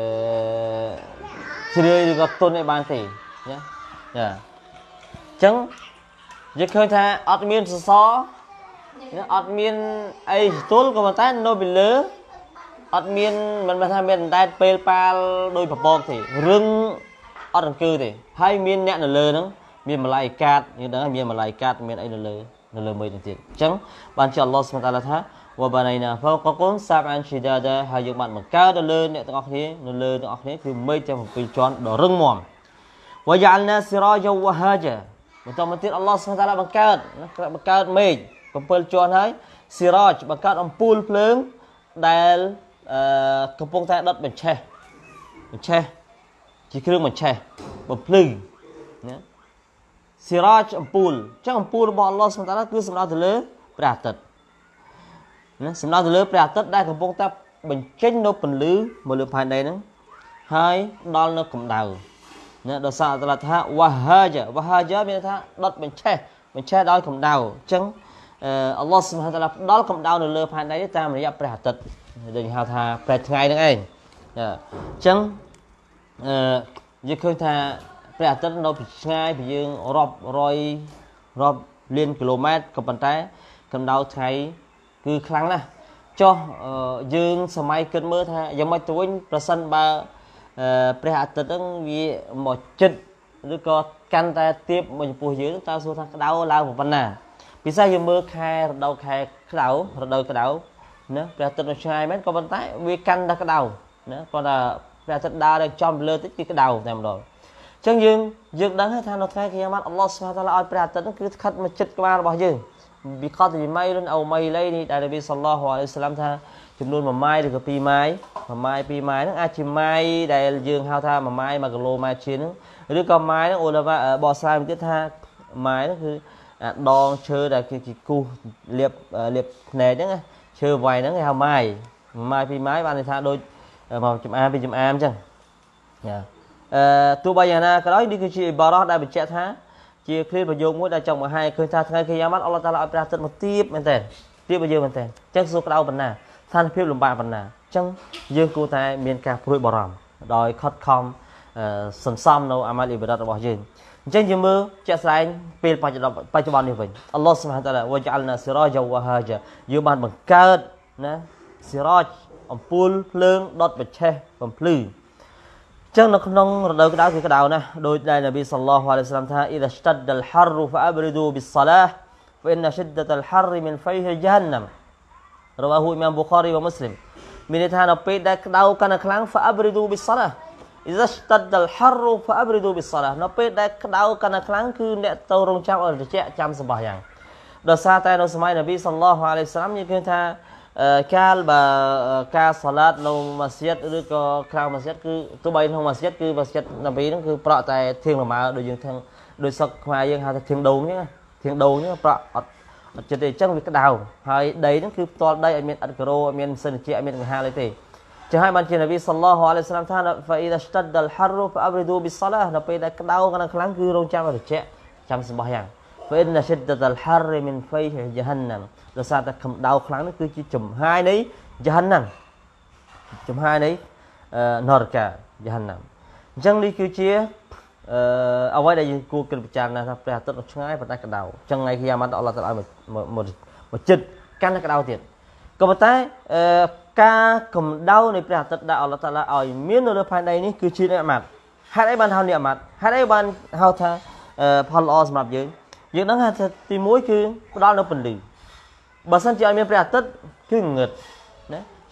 ជ្រឿឬក៏ទុនឲ្យបានទេណាចាអញ្ចឹងយើងឃើញថាអត់មានសសរអត់មានអីស្ទល់ក៏ប៉ុន្តែនៅពីលើអត់មានមិនថាមានតែពេលប៉ាល់ដោយប្រពកទេរឹងអត់អង្គើទេហើយមានអ្នកនៅលើហ្នឹងមានម្លាយកាតយើងដឹងមានម្លាយកាតមានអីនៅលើនៅលើមេឃទៀតអញ្ចឹងបានជាអល់ឡោះស៊ុបហានតាឡាថាវ៉ាបាណៃណាហ្វកគុនសាប់អានឈីដាដាហើយយើងបានបង្កើតទៅលើអ្នកទាំងអស់គ្នានៅលើទាំងអស់គ្នាគឺមេឃទាំង7ជាន់ដ៏រឹងមាំវ៉ាយ៉ាល់ណាស៊ីរ៉ាជវ៉ាហាជាបន្តមកទៀតអល់ឡោះស៊ុបហានតាឡាបង្កើតបង្កើតមេឃ7ជាន់ហើយស៊ីរ៉ាជបង្កើតអំពូលភ្លើងដែលអឺកំពុងតែដុតបញ្ឆេះបញ្ឆេះជាគ្រឿងបញ្ឆេះបំភ្លឺណាស៊ីរ៉ាជអំពូលអញ្ចឹងអំពូលរបស់អល់ឡោះស៊ុបហានតាឡាគឺសំដៅទៅលើព្រះអាទិត្យណាសំដៅទៅលើព្រះអាទិត្យដែលកំពុងតែបញ្ចេញនៅពន្លឺមកលើផែនដីហ្នឹងហើយដល់នៅកម្ដៅណាដោយសារតាឡាថាវ៉ាហាជាវ៉ាហាជាមានថាដុតបញ្ឆេះបញ្ឆេះដោយកម្ដៅអញ្ចឹងអល់ឡោះស៊ុបហានតាឡាផ្ដល់កម្ដៅនៅលើផែនដីនេះតាមរយៈព្រះអាទិត្យដូចហៅថាព្រះថ្ងៃហ្នឹងឯងអញ្ចឹងអឺយើងឃើញថាព្រះអាទិត្យនៅពីឆ្ងាយពីយើងរាប់រយរាប់លានគីឡូម៉ែត្រក៏ប៉ុន្តែកម្ដៅថ្ងៃគឺខ្លាំងណាស់ចុះយើងសម័យគិតមើលថាយ៉ាងម៉េចទៅវិញប្រសិនបើព្រះអាទិត្យហ្នឹងវាមកចិត្តឬក៏កាន់តែទៀបមកចំពោះយើងតើសួរថាក្តៅឡើងប៉ុណ្ណាពិសេសយើងមើលខែរដូវខែក្តៅរដូវក្តៅណាព្រះអាទិត្យនៅឆ្ងាយមែនក៏ប៉ុន្តែវាកាន់តែក្តៅណាគាត់ថាព្រះអាទិត្យដើរដល់ចំលើតិចគឺក្តៅតែម្ដងអញ្ចឹងយើងយើងដឹងថានៅថ្ងៃគីយ៉ាម៉ាត់អល់ឡោះស៊ុបហានតាឡាឲ្យព្រះអាទិត្យហ្នឹងគឺស្ថិតមកចិត្តក្បាលរបស់យើងពីកតពីម៉ៃលុនអូម៉ៃឡៃនេះដែលនប៊ីសល្លឡោះអាឡៃហ៊ីវសល្លាមថាចំនួនមួយម៉ាយឬក៏ពីរម៉ាយមួយម៉ាយពីរម៉ាយហ្នឹងអាចជាម៉ាយដែលយើងហៅថាមួយម៉ាយមួយគីឡូម៉ែត្រជាហ្នឹងឬក៏ម៉ាយហ្នឹងអូឡាម៉ាបកស្រាយមកទៀតថាម៉ាយហ្នឹងគឺដងឈើដែលគេគូសលាបលាបភ្នែកហ្នឹងឈើវាយហ្នឹងគេហៅម៉ាយម៉ាយពីរម៉ាយបានន័យថាដូចមកចំអាមពីចំអាមអញ្ចឹងចាអឺទោះបីយ៉ាងណាក៏ដោយនេះគឺជាអ៊ីបារ៉ាដែលបញ្ជាក់ថាជាគ្រាប្រយោគមួយដែលចង់បង្ហាញឃើញថាថ្ងៃគីយ៉ាម៉ាត់អល់ឡោះតាឡាឲ្យព្រះអាទិត្យមកទៀបមែនតើទៀបឲ្យយើងមែនតើអញ្ចឹងសួរក្តៅប៉ុណ្ណាស្ថានភាពលំបាកប៉ុណ្ណាអញ្ចឹងយើងគួរតែមានការព្រួយបារម្ភដោយខិតខំសន្សំនៅអាម៉ាល់អ៊ីបាដាតរបស់យើងអញ្ចឹងយើងមើលជាក់ស្ដែងពេលបច្ចុប្បន្នបច្ចុប្បន្ននេះវិញអល់ឡោះស៊ុបហានតាឡាវ៉ាជាអលណាស៊ីរ៉ាជវ៉ាហាជាយើងបានបង្កើតណាស៊ីរ៉ាជអំពូលភ្លើងដុតបញ្ឆេះបំភ្លឺចឹងនៅក្នុងរដូវក្តៅគឺក្តៅណាស់ដោយដែលនប៊ីសល្លឡោះអាឡៃហ៊ីវសល្លាមថាអ៊ីដាស្តាដអលហារហ្វាអប្រីឌូប៊ីសឡាហ្វអ៊ីនឈិដដអលហារមីនហ្វៃហ៊ីយ៉ានណាំរវ៉ាហ៊ូអ៊ីម៉ាមប៊ូខារីវ៉ាមូស្លីមមានន័យថានៅពេលដែលក្តៅកាន់តែខ្លាំងហ្វាអប្រីឌូប៊ីសឡាអ៊ីដាស្តាដអលហារហ្វាអប្រីឌូប៊ីសឡានៅពេលដែលក្តៅកាន់តែខ្លាំងគឺអ្នកទៅរងចាំឲ្យត្រជាក់ចាំសម្បះយ៉ាងដោយសារតែនៅសម័យនប៊ីសល្លឡោះអាឡៃហ៊ីវសល្លាមយើងឃើញថាកាលបើការសាឡាតនៅម៉ាស្ជីតឬក៏ក្រៅម៉ាស្ជីតគឺទោះបីក្នុងម៉ាស្ជីតគឺម៉ាស្ជីតនប៊ីហ្នឹងគឺប្រក់តែធៀងលម៉ើដូចយើងទាំងដូចសឹកខ្មែរយើងហៅថាធៀងដូងអញ្ចឹងធៀងដូងអញ្ចឹងប្រក់អត់អត់ចិត្តទេអញ្ចឹងវាក្តៅហើយដីហ្នឹងគឺផ្ទាល់ដីអត់មានអត់ក្រូអត់មានសិនជាអត់មានកង្ហារអីទេចឹងហើយបានជានប៊ីសល្លឡោះអាឡៃហ៊ីវសល្លាមថាហ្វាអ៊ីដាស្តាដអលហារហ្វាអប្រីឌូប៊ីសឡានៅពេលដែលក្តៅកាន់តែខ្លាំងគឺរងចាំត្រជាក់ចាំសម្បះយ៉ាងفإن شدة الحر من فيح جهنم ដោយសារតែកម្ដៅខ្លាំងនេះគឺជាចំហាយនៃយហន្នំចំហាយនៃនរកាយហន្នំអញ្ចឹងនេះគឺជាអឺអ្វីដែលយើងគួរគិតពិចារណាថាព្រះអាទិត្យនៅឆ្ងាយប៉ុន្តែក្តៅអញ្ចឹងថ្ងៃគីយ៉ាម៉ាត់អល់ឡោះតាឡាឲ្យមកមកចិត្តកាន់តែក្តៅទៀតក៏ប៉ុន្តែអឺការកម្ដៅនៃព្រះអាទិត្យដែលអល់ឡោះតាឡាឲ្យមាននៅលើផែនដីនេះគឺជានិអាម៉ាត់ហេតុអីបានហៅនិអាម៉ាត់ហេតុអីបានហៅថាផលល្អសម្រាប់យើងយើងដឹងថាទីមួយគឺផ្ដល់នៅពន្លឺបើសិនជាអត់មានព្រះអាទិត្យគឺងងឹតណា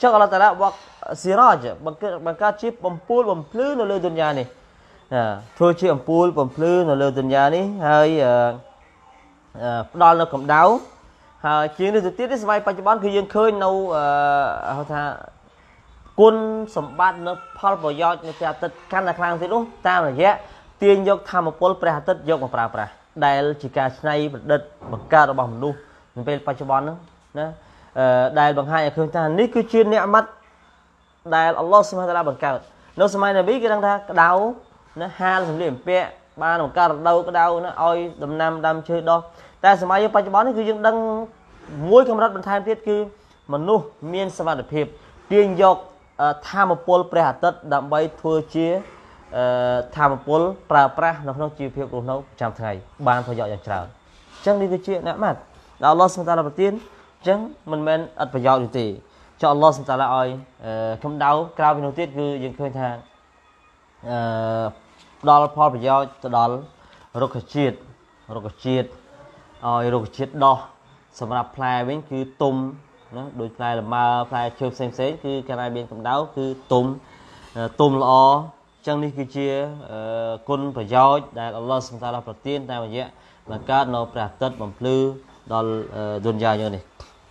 chắc Allah Taala buat sirajបង្កើតជាបំពូលបំភ្លឺនៅលើឌុនយ៉ានេះធ្វើជាអំពូលបំភ្លឺនៅលើឌុនយ៉ានេះហើយផ្ដល់នៅកម្ដៅហើយជាងនេះទៅទៀតនេះសម័យបច្ចុប្បន្នគឺយើងឃើញនៅហៅថាគុណសម្បត្តិនៅផលប្រយោជន៍នៃព្រះអាទិត្យកាន់តែខ្លាំងទៀតនោះតាមរយៈទាញយកធម្មពលព្រះអាទិត្យយកមកប្រើប្រាស់ដែលជាការច្នៃប្រឌិតបង្កើតរបស់មនុស្សនៅពេលបច្ចុប្បន្នហ្នឹងណាដែលបង្ហាញឲ្យឃើញថានេះគឺជានិអមតដែលអល់ឡោះស៊ុបហានតាឡាបង្កើតនៅសម័យនប៊ីគេដឹងថាក្តៅណាហាលសម្លៀកបំពាក់បានបង្កើតរដូវក្តៅណាឲ្យដំណាំដើមឈើដុះតែសម័យបច្ចុប្បន្ននេះគឺយើងដឹងមួយកម្រិតបន្ថែមទៀតគឺមនុស្សមានសមត្ថភាពទាញយកធម្មពលព្រះអាទិត្យដើម្បីធ្វើជាធម្មពលប្រើប្រាស់នៅក្នុងជីវភាពរស់នៅប្រចាំថ្ងៃបានប្រយោជន៍យ៉ាងច្រើនអញ្ចឹងនេះគឺជានិមតដែលអល់ឡោះស៊ុបហានតាឡាប្រទានអញ្ចឹងមិនមែនអត់ប្រយោជន៍ទេចុះអល់ឡោះស៊ុបហានតាឡាឲ្យកម្ដៅក្រៅពីនោះទៀតគឺយើងឃើញថាអឺផ្ដល់ផលប្រយោជន៍ទៅដល់រុក្ខជាតិរុក្ខជាតិឲ្យរុក្ខជាតិដោះសម្រាប់ផ្លែវិញគឺទុំណាដូចផ្លែលម៉ើផ្លែឈើផ្សេងផ្សេងគឺកាលណាមានកម្ដៅគឺទុំទុំល្អអញ្ចឹងនេះគឺជាគុណប្រយោជន៍ដែលអល់ឡោះស៊ុបហានតាឡាប្រទានតាមរយៈបង្កើតនៅព្រះអាទិត្យបំភ្លឺដល់ឌុនយ៉ាយើងនេះ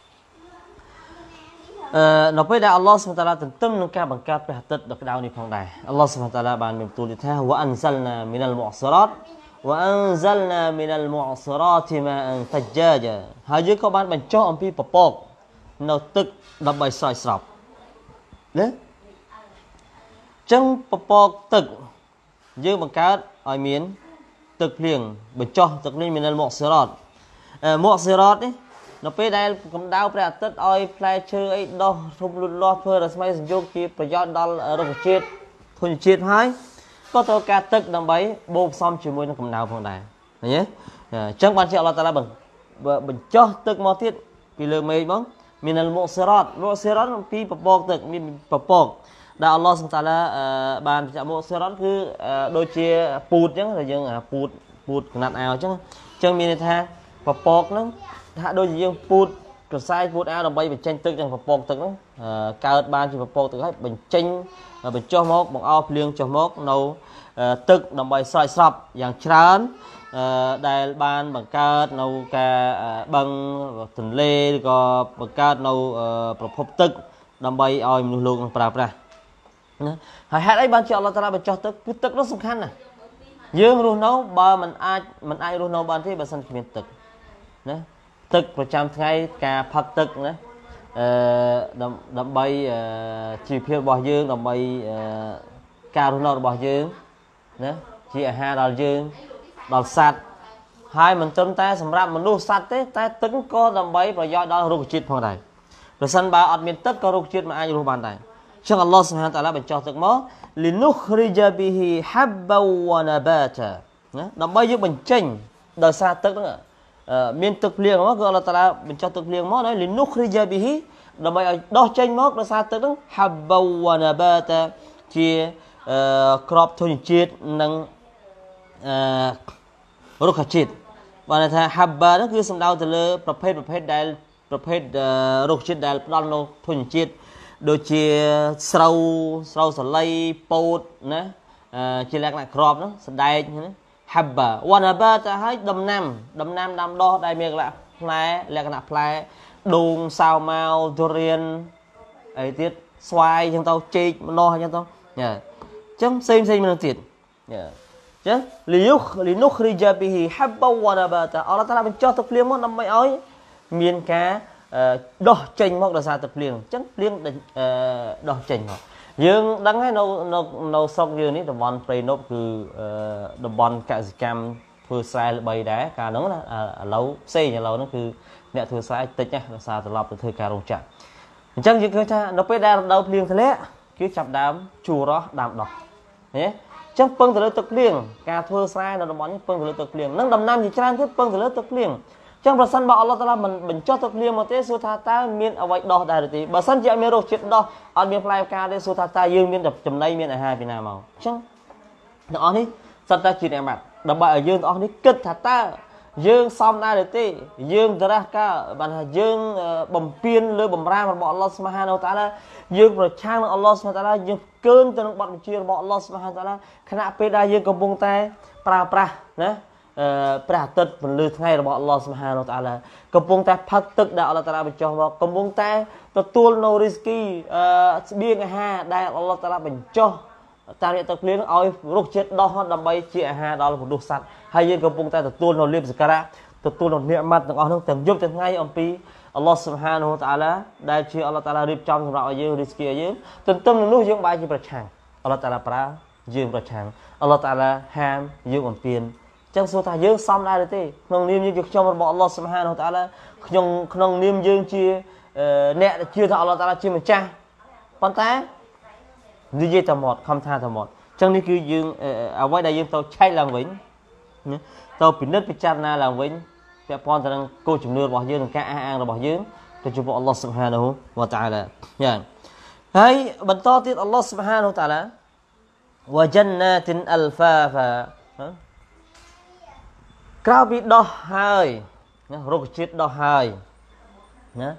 អឺនៅពេលដែលអល់ឡោះស៊ុបហានតាឡាទន្ទឹមនឹងការបង្កើតព្រះអាទិត្យដ៏ក្តៅនេះផងដែរអល់ឡោះស៊ុបហានតាឡាបានមានបន្ទូលថាវ៉ាអនសលណាមីនលមុអសរ៉ាតវ៉ាអនសលណាមីនលមុអសរ៉ាតម៉ាអនតជាជាហើយយើងក៏បានបញ្ចុះអំពីពពកនៅទឹកដើម្បីស្រោចស្រពណាចឹងពពកទឹកយើងបង្កើតឲ្យមានទឹកភ្លៀងបញ្ចុះទឹកនេះមានមុអសរ៉ាតមុអសរ៉ាតនេះនៅពេលដែលកម្ដៅព្រះអាទិត្យឲ្យផ្លែឈើអីដុះធំលូតលាស់ធ្វើរស្មីសញ្ជោគជាប្រយោជន៍ដល់រុក្ខជាតិធញ្ញជាតិហើយក៏ត្រូវការទឹកដើម្បីបូកផ្សំជាមួយនឹងកម្ដៅផងដែរឃើញទេអញ្ចឹងបានជាអល់ឡោះតាឡាបញ្ចុះទឹកមកទៀតពីលើមេឃមកមានអលមុសិរ៉ាតមុសិរ៉ាតពីពពកទឹកមានពពកដែលអល់ឡោះស៊ុបហានតាឡាបានបញ្ជាក់មុសិរ៉ាតគឺដូចជាពូតអញ្ចឹងដែលយើងពូតពូតកណាត់អាវអញ្ចឹងអញ្ចឹងមានន័យថាពពកហ្នឹងថាដូចជាយើងពូតកសែពូតអាវដើម្បីបញ្ចេញទឹកចឹងពពកទឹកហ្នឹងកើតបានជាពពកទឹកហើយបញ្ចេញបញ្ចុះមកបង្អោភ្លៀងចុះមកនៅទឹកដើម្បីស្រោចស្រពយ៉ាងច្រើនដែលបានបង្កើតនៅការបឹងទន្លេឬក៏បង្កើតនៅប្រភពទឹកដើម្បីឲ្យមនុស្សលោកនឹងប្រើប្រាស់ណាហើយហេតុអីបានជាអល់ឡោះតាឡាបញ្ចុះទឹកគឺទឹកនោះសំខាន់ណាស់យើងរស់នៅបើមិនអាចមិនអាចរស់នៅបានទេបើសិនគ្មានទឹកណាទឹកប្រចាំថ្ងៃការផឹកទឹកណាអឺដើម្បីជីវភាពរបស់យើងដើម្បីការរស់នៅរបស់យើងណាជាអាហារដល់យើងដល់សត្វហើយមិនត្រឹមតែសម្រាប់មនុស្សសត្វទេតែទឹកក៏ដើម្បីប្រយោជន៍ដល់រុក្ខជាតិផងដែរប្រសិនបើអត់មានទឹកក៏រុក្ខជាតិមិនអាចរស់បានដែរអញ្ចឹងអល់ឡោះស៊ុបហានតាឡាបញ្ចុះទឹកមកលីនុខរីជប៊ីហ៊ីហាប់បវណាបាតាណាដើម្បីយើងបញ្ចេញដោយសារទឹកហ្នឹងមានទឹកភ្លៀងមកគឺអល់ឡោះតាឡាបញ្ចុះទឹកភ្លៀងមកណាលីនុខរីជប៊ីហ៊ីដើម្បីឲ្យដោះចេញមកដោយសារទឹកហ្នឹងហាប់បវណាបាតាជាក្របធញ្ញជាតិនិងអឺរុក្ខជាតិបានថាហាប់បាហ្នឹងគឺសំដៅទៅលើប្រភេទប្រភេទដែលប្រភេទរុក្ខជាតិដែលផ្ដល់នូវធញ្ញជាតិដូចជាស្រូវស្រូវសាលីពោតណាជាលក្ខណៈក្របហ្នឹងសដែកណាហាប់បាវ៉ាណាបាទៅឲ្យដំណាំដំណាំដាំដុះដែលមានលក្ខណៈផ្លែលក្ខណៈផ្លែដូងសាវម៉ាវទុរៀនអីទៀតស្វាយអញ្ចឹងទៅចេកម្នាស់អញ្ចឹងទៅញ៉ាអញ្ចឹងផ្សេងផ្សេងមួយទៀតញ៉ាចឹងលីយុខលីនុខរីជប៊ីហ៊ីហាប់បវ៉ាណាបាតាអល់ឡោះតាឡាបញ្ចុះទឹកភ្លៀងមកដើម្បីឲ្យមានការដោះចេញមកដោយសារទឹកភ្លៀងអញ្ចឹងភ្លៀងដោះចេញមកយើងដឹងហើយនៅនៅនៅស្រុកយើងនេះតំបន់ព្រៃនប់គឺតំបន់កសិកម្មធ្វើស្រែល្បីដែរកាលហ្នឹងណាឥឡូវផ្សេងឥឡូវហ្នឹងគឺអ្នកធ្វើស្រែតិចណាដោយសារត្រឡប់ទៅធ្វើការរោងចក្រអញ្ចឹងយើងឃើញថានៅពេលដែលរដូវភ្លៀងធ្លាក់គឺចាប់ដើមជួររស់ដើមដោះឃើញអញ្ចឹងពឹងទៅលើទឹកភ្លៀងការធ្វើស្រែនៅតំបន់នេះពឹងទៅលើទឹកភ្លៀងនឹងដំណាំជាច្រើនទៀតពឹងទៅលើទឹកភ្លៀងអញ្ចឹងប្រសិនបើអល់ឡោះតាឡាមិនបញ្ចុះទឹកភ្លៀងមកទេសួរថាតើមានអ្វីដោះដែរឬទេបើសិនជាអត់មានរសជាតិដោះអត់មានផ្លែផ្កាទេសួរថាតើយើងមានតែចំណីមានអាហារពីណាមកអញ្ចឹងទាំងអស់នេះសុទ្ធតែជានិអមតដើម្បីឲ្យយើងទាំងអស់នេះគិតថាតើ dương xong ra được tí dương ra cả bạn dương bầm piên lưỡi bầm ra mà bọn Allah subhanahu wa ta'ala dương rồi trang Allah subhanahu wa ta'ala dương cơn từ bọn chia bọn Allah subhanahu wa ta'ala khả năng pe đa dương cầm bông tay pra pra nè pra tật mình lừa ngay rồi bọn Allah subhanahu wa ta'ala cầm bông tay phát tức đạo Allah ta'ala mình cho vào cầm bông tay tôi tuôn no risky biên ha đại Allah ta'ala mình cho ta điện tập liên oi rút chết đó đâm bay chia ha đó là một đồ sạch hay dương cầm bông tay tôi tuôn no liệp zakara tôi tuôn no niệm mặt từng ông từng giúp từng ngay ông pi Allah subhanahu wa ta'ala đại chia Allah ta'ala riêng trong rồi dương risky dương từng tâm lúc dương bài chỉ bật chàng Allah ta'ala pra dương bật chàng Allah ta'ala ham dương còn tiền chẳng số ta dương xong ra được thế không niệm dương trong một Allah subhanahu wa ta'ala không không niệm dương chia nè chia thọ Allah ta'ala chia một cha con tá như vậy tầm một không tha tầm một chẳng nên cứ dương ở ngoài đây dương tao chạy làm vĩnh tao bị nứt bị chăn na làm vĩnh cái con thằng cô chụp nưa bỏ dương cái an là bỏ dương cho chụp Allah subhanahu wa ta'ala nha hay bận to tiết Allah subhanahu wa ta'ala wa jannatin alfafa cao bị đo hơi rốt chết đo hơi nhá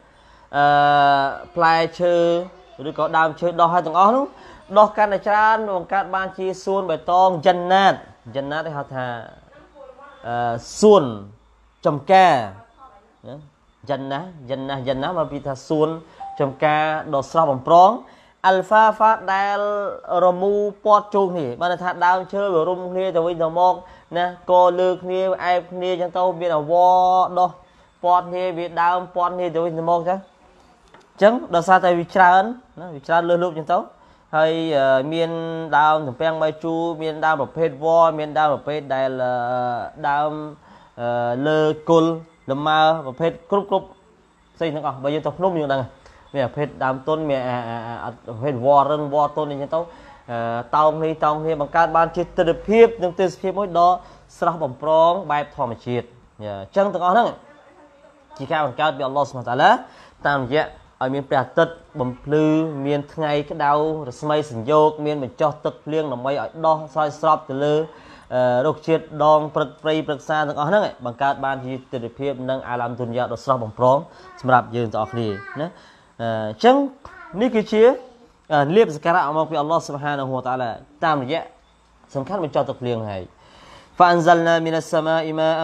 play chơi rồi có đam chơi đo hai tầng ó đúng đo can là chan bằng cát ban chi xuân bài tông jannat jannat hay thà xuân trầm ca jannat jannat jannat mà bị thà xuân trầm ca đo sao bằng prong alpha phát đai romu pot chung thì ban thà đam chơi rồi rum kia rồi bây một nè cô lư kia ai kia chẳng tao biết là vo đo pot kia biết đam pot kia rồi một chứ chẳng đo sao tại vì tràn vì tràn lư lúc chẳng tao hay miền đam thằng peng bay chu miền đam một pet vo miền đam một pet đây là đam lư côn đầm ma một pet cúp cúp xây nó còn bây giờ tao núp như này mẹ pet đam tôn mẹ pet vo rừng vo tôn này chẳng tao tao đi tao đi bằng các ban chết từ phiếp nhưng từ phiếp mỗi đó sau bằng prong bài thò mà chết chân từng con đó chỉ cao bằng cao bị Allah subhanahu wa ta'ala tam dạ ở miền Bắc tật bầm lư miền ngày cái đau rồi mây sừng dốc miền mình cho tật liêng là mây ở đó soi sọp từ lư đột chết đong bật pray bật xa từng con đó bằng các ban chết từ phiếp nâng alam dunya đó sau bằng prong sầm rạp dương tao đi nè chân ní cái chia liệp zakara mà bị Allah subhanahu wa ta'ala tam dạ sầm khát mình cho tật liêng này فأنزلنا من السماء ماء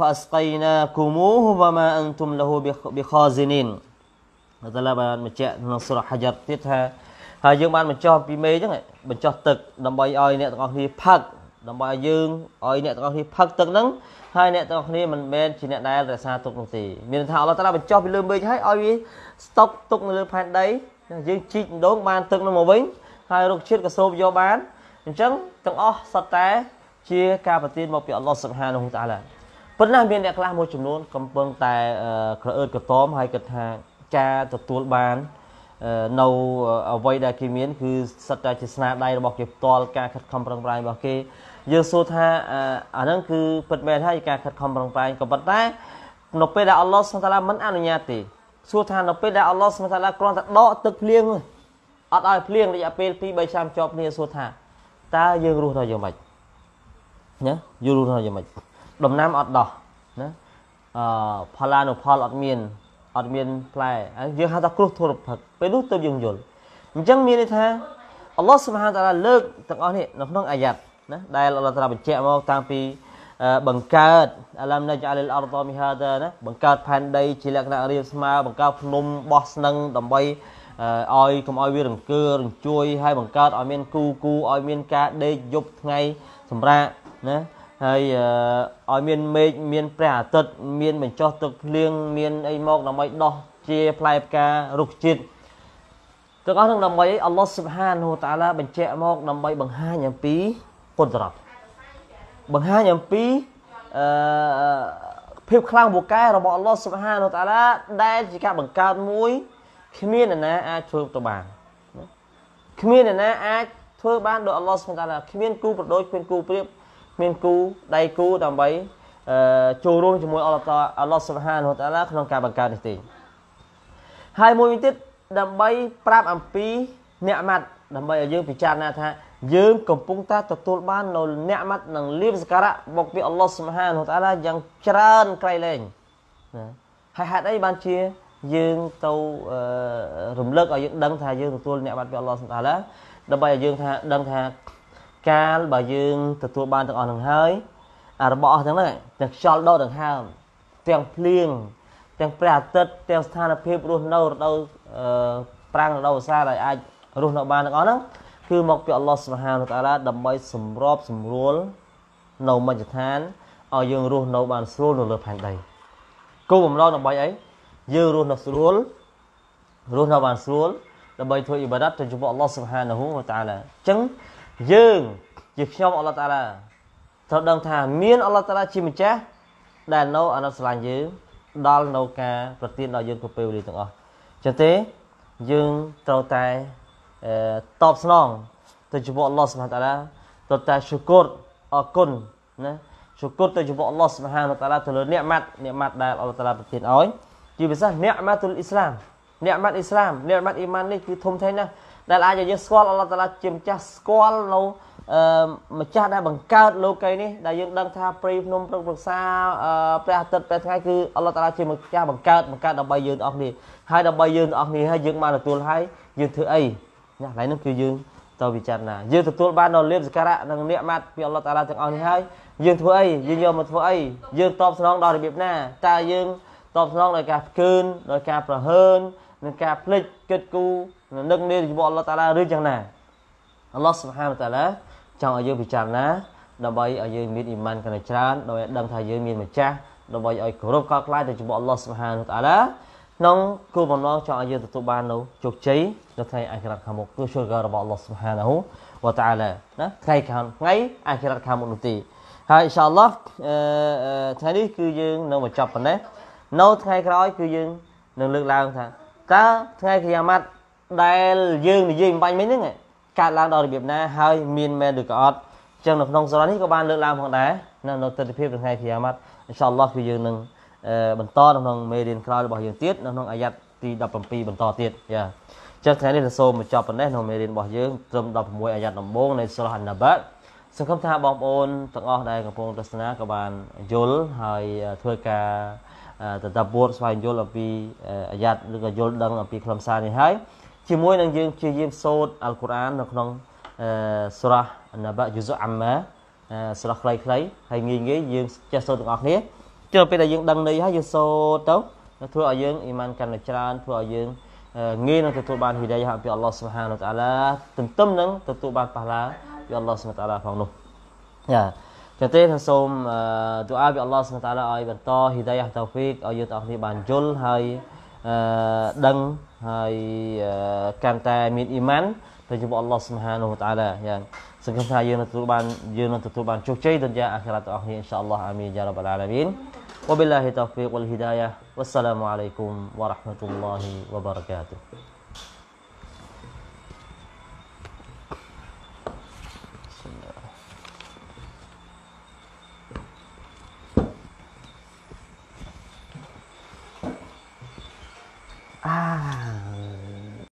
فأسقيناكموه وما أنتم له بخازنين هذا là bạn mình chạy nó sura hajar tiếp ha hai dương ban mình cho pi mê chứ này mình cho tực đầm bay oi nè tao khi phật đầm bay dương oi nè tao khi phật tực nắng hai nè tao khi mình bên chỉ nè đây là xa tục gì mình thảo là tao mình cho pi lươn mê hết oi stock tục lươn phan đấy dương chi đốn ban tực nó một bánh hai rục chết cả xô vô bán chẳng tao ó sạch té chia ca và tin một vị Allah subhanahu wa ta'ala vẫn là miền đẹp là một chủng luôn cầm bưng tài khởi ơn cờ tóm hay cờ hàng cha tập tuột bàn nâu ở vây đại kim miếnคือสัจจะศาสนาใดบอกเก็บตอลการขัดคำปรางปรายบอกเกยเยซูท่าอันนั้นคือเปิดแม่ให้การขัดคำปรางปรายกับปัตตานกเป็ดอัลลอฮ์สุลตานมันอนุญาตติสู้ท่านกเป็ดอัลลอฮ์สุลตานกรอนตัดดอกตึกเลี้ยงเลยอัดเอาเลี้ยงระยะเป็นปีใบชามจอบเนี่ยสู้ท่าตายังรู้เราอย่างไรnhá du luôn thôi vậy đầm nam ọt đỏ nhá phá lan ở phá ọt miền ọt miền play dương hai ta cướp thua phậtไปรู้ตัวยังอยู่จังมีนี่ท่าอัลลอฮฺ سبحانه และ تعالى เลิกตั้งอันนี้นับน้องอายัดนะได้อัลลอฮฺ تعالى เป็นแจมาตามปีบังเกิดอัลลัมนะจัลลิลอัรฎอมิฮาดานะบังเกิดแผ่นใดจิลักนาเรียสมาบังเกิดพนมบอสนังดำใบออยกำออยวิรังเกอร์ช่วยให้บังเกิดออยเมียนกูกูออยเมียนกาได้ยุบไงสำราญนะhay ở miền miền miền Prea tật miền mình cho tật liêng miền ấy mọc là mấy đo chia play ca rục chít tất cả những năm ấy Allah subhanahu wa ta'ala mình che mọc năm ấy bằng hai nhầm pí qudrat bằng hai nhầm pí phép khang buộc cái rồi bọn Allah subhanahu wa ta'ala đây chỉ cả bằng cao mũi khi miền này nè ai thưa tụi bạn khi miền này nè ai thưa ban được Allah subhanahu wa ta'ala khi miền cu một đôi khuyên cu phép miền cu đầy cu đầm bấy chùa luôn cho mỗi Allah Allah subhanahu wa ta'ala không cả bằng cao để tiền hai môi tiết đầm bấy prap ampi nhẹ mặt đầm bấy ở dưới bị chan na tha យើងកំពុងតែទទួលបាននៅអ្នកម៉ាត់និងលៀបសក្ការៈមកពីអល់ឡោះស៊ុបហានហូតាឡាយ៉ាងច្រើនក្រៃលែងណាហើយហេតុអីបានជាយើងទៅរំលឹកឲ្យយើងដឹងថាយើងទទួលអ្នកម៉ាត់ពីអល់ឡោះស៊ុបហានដើម្បីឲ្យយើងថាដឹងថាកាលបើយើងទទួលបានទាំងអស់នឹងហើយអារបស់អស់ទាំងហ្នឹងទាំងខ្យល់ដកដង្ហើមទាំងភ្លៀងទាំងព្រះអាទិត្យទាំងស្ថានភាពរស់នៅរដូវប្រាំងរដូវវស្សាដែលអាចរស់នៅបានទាំងអស់ហ្នឹងគឺមកពីអល់ឡោះស៊ុបហានតាឡាដើម្បីសម្របសម្រួលនៅមជ្ឈដ្ឋានឲ្យយើងរស់នៅបានស្រួលនៅលើផែនដីគោលបំណងដើម្បីអីយើងរស់នៅស្រួលរស់នៅបានស្រួលដើម្បីធ្វើអ៊ីបាដាតទៅចំពោះអល់ឡោះស៊ុបហានតាឡាអញ្ចឹងយើងជាខ្ញុំអល់ឡោះតាឡាត្រូវដឹងថាមានអល់ឡោះតាឡាជាម្ចាស់ដែលនៅអាណិតស្រឡាញ់យើងដល់នៅការប្រទានដល់យើងគ្រប់ពេលវេលាទាំងអស់ចឹងទេយើងត្រូវតែតបស្នងទៅចំពោះអល់ឡោះស៊ុបហានតាឡាត្រូវតែឈូគរអរគុណណាឈូគរទៅចំពោះអល់ឡោះស៊ុបហានតាឡាទៅលើអ្នកម៉ាត់អ្នកម៉ាត់ដែលអល់ឡោះតាឡាប្រទានឲ្យជាពិសេសអ្នកម៉ាតុលអ៊ីស្លាមអ្នកម៉ាត់អ៊ីស្លាមអ្នកម៉ាត់អ៊ីម៉ាននេះគឺធំធេងណាស់ដែលអាចឲ្យយើងស្គាល់អល់ឡោះតាឡាជាម្ចាស់ស្គាល់នៅអឺម្ចាស់ដែលបង្កើតលោកីនេះដែលយើងដឹងថាព្រៃភ្នំព្រឹកព្រឹក្សាព្រះអាទិត្យពេលថ្ងៃគឺអល់ឡោះតាឡាជាម្ចាស់បង្កើតបង្កើតដើម្បីយើងទាំងអស់គ្នាហើយដើម្បីយើងទាំងអស់គ្នាហើយយើងបានទទួលហើយយើងធ្វើអីណាកន្លែងនោះគឺយើងទៅពិចារណាយើងទទួលបាននៅលៀបសក្ការៈនិងនិកម៉ាត់ពីអល់ឡោះតាឡាទាំងអស់នេះហើយយើងធ្វើអីយើងយកមកធ្វើអីយើងតបស្នងដល់របៀបណាតើយើងតបស្នងដោយការផ្កើនដោយការប្រហើននិងការភ្លេចគិតគូរនឹកនាចំពោះអល់ឡោះតាឡាឬយ៉ាងណាអល់ឡោះស៊ុបហានតាឡាចង់ឲ្យយើងពិចារណាដើម្បីឲ្យយើងមានអ៊ីម៉ានកាន់តែច្រើនដោយដឹងថាយើងមានម្ចាស់ដើម្បីឲ្យគោរពកោតខ្លាចទៅចំពោះអល់ឡោះស៊ុបហានតាឡាក្នុងគោលបំណងចង់ឲ្យយើងទទួលបាននូវជោគជ័យនៅថ្ងៃអាខិរ៉ាត់ខាងមុខគឺជោគជ័យរបស់អល់ឡោះស៊ុបហានវតាអាឡាណាថ្ងៃខាងថ្ងៃអាខិរ៉ាត់ខាងមុខនោះទេហើយអ៊ីនសាអល់ឡោះអឺថ្ងៃនេះគឺយើងនឹងបញ្ចប់ប៉ុណ្ណេះនៅថ្ងៃក្រោយគឺយើងនឹងលើកឡើងថាតើថ្ងៃគីយ៉ាម៉ាត់ដែលយើងនិយាយបាញ់មិញហ្នឹងកើតឡើងដល់របៀបណាហើយមានមែនឬក៏អត់អញ្ចឹងនៅក្នុងសូរ៉ានេះក៏បានលើកឡើងផងដែរនៅនៅទស្សនវិជ្ជាថ្ងៃគីយ៉ាម៉ាត់អ៊ីនសាអល់ឡោះគឺយើងនឹងបន្តនៅក្នុងមេរៀនក្រោយរបស់យើងទៀតនៅក្នុងអាយ៉ាត់ទីដប់ប្រាំពីរបន្តទៀតយ៉ាចឹងថ្ងៃនេះសូមបញ្ចប់ប៉ុណ្ណេះក្នុងមេរៀនរបស់យើងត្រឹមដប់ប្រាំមួយអាយ៉ាត់ដំបូងនៃសូរ៉ាអានណាបាសង្ឃឹមថាបងប្អូនទាំងអស់ដែលកំពុងទស្សនាក៏បានយល់ហើយធ្វើការតតាបួតស្វែងយល់អំពីអាយ៉ាត់ឬក៏យល់ដឹងអំពីខ្លឹមសារនេះហើយជាមួយនឹងយើងព្យាយាមសូត្រអល់កុរអាននៅក្នុងសូរ៉ាអានណាបាយុស៊ុអាំម៉ាសូរ៉ាខ្លីៗហើយងាយងាយយើងចេះសូត្រទាំងអស់គ្នាចុះពេលដែលយើងដឹងន័យហើយយើងសូត្រទៅធ្វើឲ្យយើងអ៊ីម៉ានកាន់តែច្រើនធ្វើឲ្យយើងងាយនឹងទទួលបានហ៊ីដាយះពីអល់ឡោះស៊ុបហានវតាអាឡាទន្ទឹមនឹងទទួលបានប៉ះឡាពីអល់ឡោះស៊ុបហានវតាអាឡាផងនោះយ៉ាចឹងទេខ្ញុំសូមទូអាពីអល់ឡោះស៊ុបហានវតាអាឡាឲ្យបន្តហ៊ីដាយះតៅហ្វីកឲ្យយើងទាំងអស់គ្នាបានយល់ហើយដឹងហើយកាន់តែមានអ៊ីម៉ានទៅចំពោះអល់ឡោះស៊ុបហានវតាអាឡាយ៉ាងសង្ឃឹមថាយើងនឹងទទួលបានយើងនឹងទទួលបានជោគជ័យដល់យ៉ាអាខិរ៉ាត់ទាំងអស់គ្នាអ៊ីនសាអល់ឡោះអាមីនយ៉ារ៉ាប់អាឡាមីនوبالله التوفيق والهداية والسلام عليكم ورحمة الله وبركاته Ah